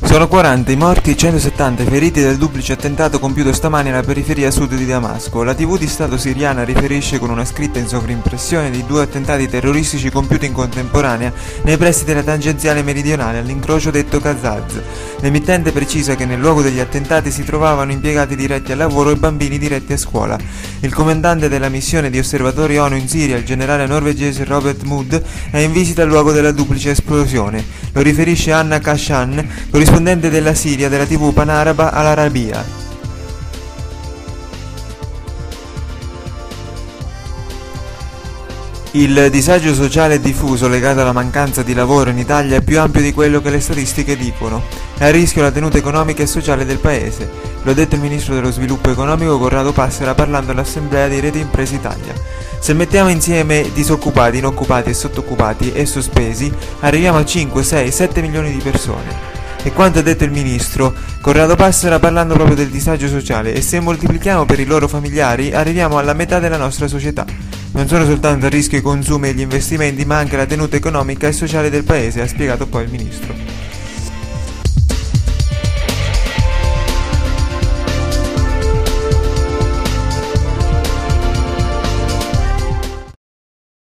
Sono 40 i morti e 170 i feriti del duplice attentato compiuto stamani alla periferia sud di Damasco. La TV di Stato siriana riferisce con una scritta in sovrimpressione di 2 attentati terroristici compiuti in contemporanea nei pressi della tangenziale meridionale all'incrocio detto Kazaz. L'emittente precisa che nel luogo degli attentati si trovavano impiegati diretti al lavoro e bambini diretti a scuola. Il comandante della missione di osservatori ONU in Siria, il generale norvegese Robert Mood, è in visita al luogo della duplice esplosione. Lo riferisce Anna Kashan, corrispondente della Siria della TV panaraba Al Arabiya. Il disagio sociale diffuso legato alla mancanza di lavoro in Italia è più ampio di quello che le statistiche dicono. È a rischio la tenuta economica e sociale del paese. Lo ha detto il ministro dello sviluppo economico Corrado Passera parlando all'assemblea di Rete Imprese Italia. Se mettiamo insieme disoccupati, inoccupati e sottoccupati e sospesi, arriviamo a 5, 6, 7 milioni di persone. E quanto ha detto il ministro Corrado Passera parlando proprio del disagio sociale, e se moltiplichiamo per i loro familiari arriviamo alla metà della nostra società. Non sono soltanto a rischio i consumi e gli investimenti, ma anche la tenuta economica e sociale del paese, ha spiegato poi il ministro.